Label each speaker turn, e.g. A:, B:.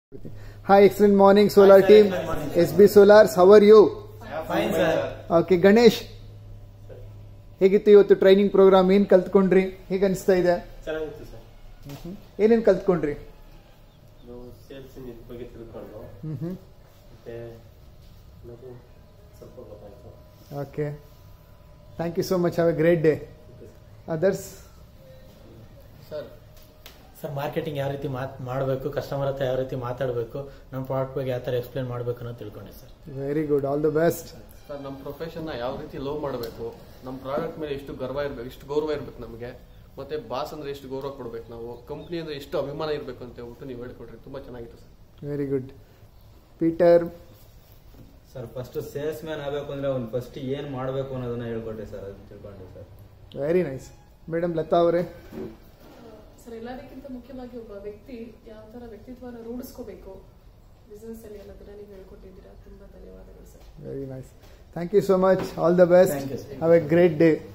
A: Hi, excellent morning, Solar team. SB Solars, how are you?
B: Fine, sir.
A: Okay, Ganesh. ಹೇಗಿತ್ತು ಇವತ್ತು training programme? ಏನ್ ಕಲ್ತ್ಕೊಂಡ್ರಿ? ಹೇಗೆ ಅನಿಸ್ತಾ ಇದೆ?
B: ಚೆನ್ನಾಗಿತ್ತು ಸರ್.
A: ಏನೇನ್ ಕಲ್ತ್ಕೊಂಡ್ರಿ?
B: ಸೇಲ್ಸ್ ಬಗ್ಗೆ ತಿಳ್ಕೊಂಡು ಮತ್ತೆ ನನಗೂ ಸ್ವಲ್ಪ ಗೊತ್ತಾಯ್ತು.
A: Okay, thank you so much. Have a great day. Others
C: sir marketing ಯಾವ ರೀತಿ ಮಾಡಬೇಕು, ಕಸ್ಟಮರ್ ಹತ್ರ ಯಾವ ರೀತಿ ಮಾತಾಡಬೇಕು, ನಮ್ಮ ಪ್ರಾಡಕ್ಟ್ ಬಗ್ಗೆ ಯಾವ ಥರ ಎಕ್ಸ್ಪ್ಲೇನ್ ಮಾಡಬೇಕು ಅನ್ನೋದು ತಿಳ್ಕೊಂಡೆ sir.
A: Very good, all the best.
D: Sir ನಮ್ಮ ಪ್ರೊಫೆಷನ್ನ ಯಾವ ರೀತಿ ಲವ್ ಮಾಡಬೇಕು, ನಮ್ಮ ಪ್ರಾಡಕ್ಟ್ ಮೇಲೆ ಎಷ್ಟು ಗೌರವ ಇರಬೇಕು ನಮಗೆ, ಮತ್ತೆ ಬಾಸ್ ಅಂದ್ರೆ ಎಷ್ಟು ಗೌರವ ಕೊಡಬೇಕು, ನಾವು ಕಂಪ್ನಿ ಅಂದ್ರೆ ಎಷ್ಟು ಅಭಿಮಾನ ಇರಬೇಕು ಅಂತ ಹೇಳ್ಬಿಟ್ಟು ನೀವು ಹೇಳ್ಕೊಡ್ರಿ. ತುಂಬಾ ಚೆನ್ನಾಗಿತ್ತು sir.
A: Very good. Peter
E: sir, first salesman ಆಗಬೇಕು ಅಂದ್ರೆ ಅವ್ನು ಫಸ್ಟ್ ಏನ್ ಮಾಡಬೇಕು ಅನ್ನೋದನ್ನ ಹೇಳ್ಕೊಟ್ಟೆ ಸರ್, ಅದನ್ನ ತಿಳ್ಕೊಂಡೆ sir.
A: Very nice. Madam Latha ಅವರೇ?
F: ಸರ್, ಎಲ್ಲದಕ್ಕಿಂತ ಮುಖ್ಯವಾಗಿ ಒಬ್ಬ ವ್ಯಕ್ತಿ ಯಾವ ತರ ವ್ಯಕ್ತಿತ್ವನ ರೂಢಿಸ್ಕೋಬೇಕು ಬಿಸ್ನೆಸ್ ಅಲ್ಲಿ ಅನ್ನೋದನ್ನ ನೀವು ಹೇಳ್ಕೊಟ್ಟಿದ್ದೀರಾ. ತುಂಬಾ ಧನ್ಯವಾದಗಳು sir.
A: Very nice. Thank you so much. All the best. Have a great day.